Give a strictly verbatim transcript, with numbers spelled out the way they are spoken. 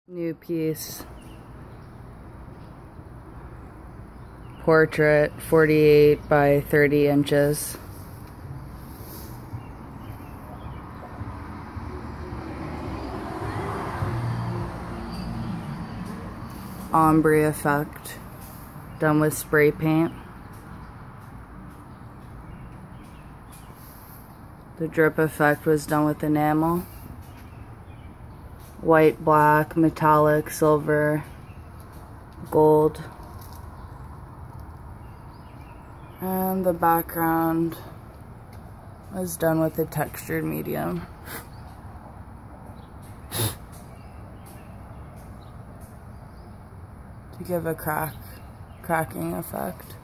New piece. Portrait, forty-eight by thirty inches. Ombre effect, done with spray paint. The drip effect was done with enamel. White, black, metallic, silver, gold. And the background was done with a textured medium. To give a crack, cracking effect.